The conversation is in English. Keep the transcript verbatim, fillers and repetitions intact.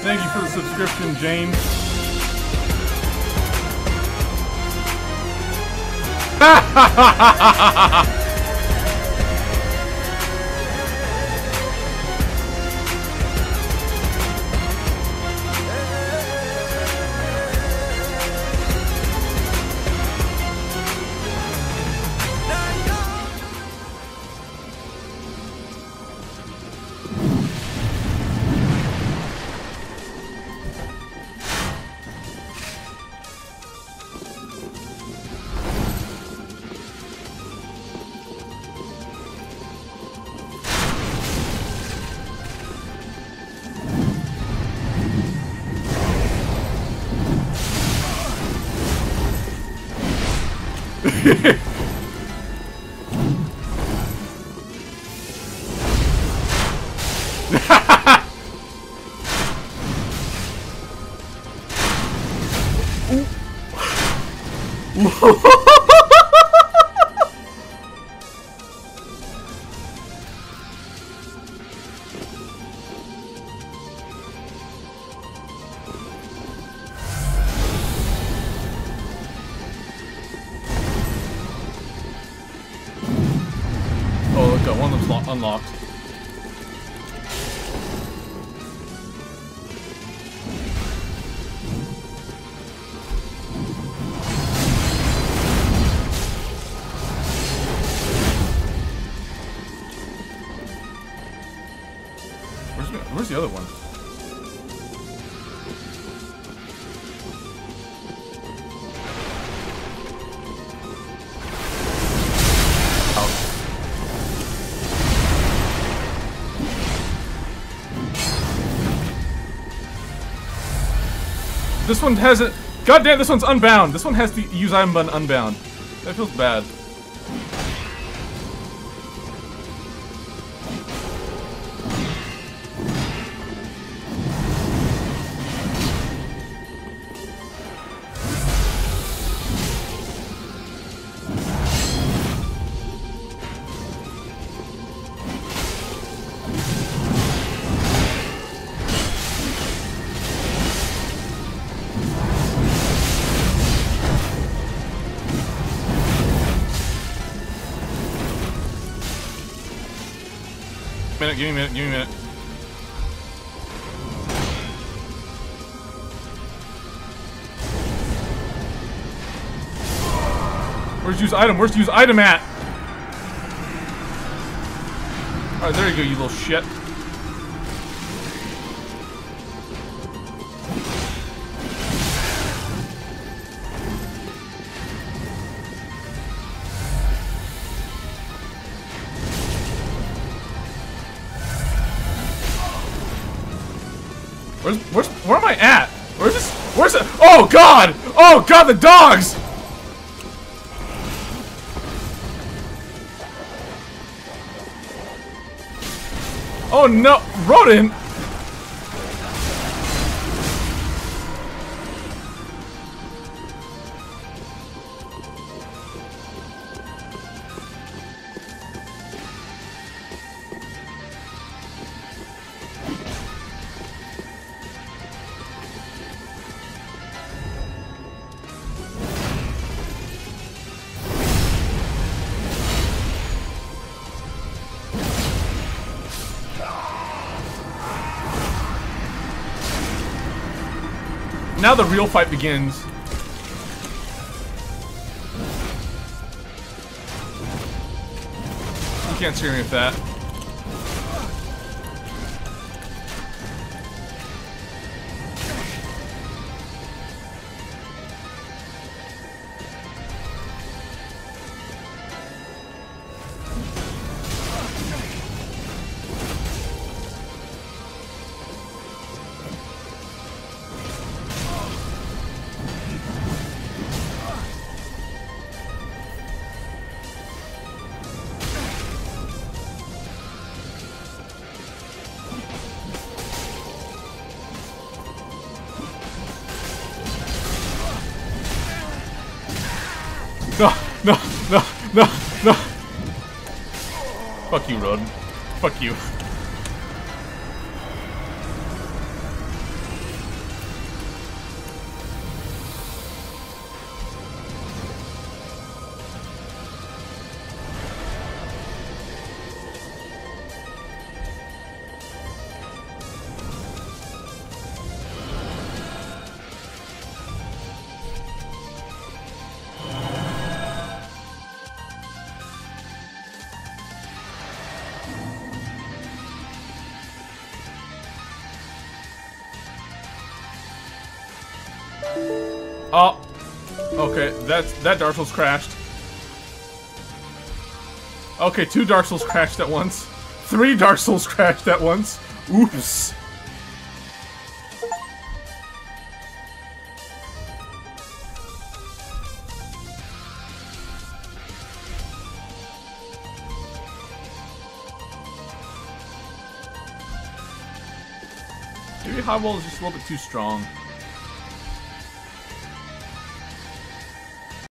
Thank you for the subscription, James. Ha ha ha ha ha ha! One of them's unlocked. Where's the, where's the other one? This one hasn't. Goddamn, this one's unbound. This one has to use item button unbound. That feels bad. Minute, give me a minute, give me a minute. Where's use item? Where's use item at? Alright, there you go, you little shit. Where's, where's, where am I at? Where's this? Where's it? Oh god! Oh god, the dogs! Oh no, rodent! Now the real fight begins. You can't scare me with that. No, no, no, no, no. Fuck you, Roden. Fuck you. Oh. Okay, that's, that Dark Souls crashed. Okay, two Dark Souls crashed at once. Three Dark Souls crashed at once. Oops. Maybe Highball is just a little bit too strong.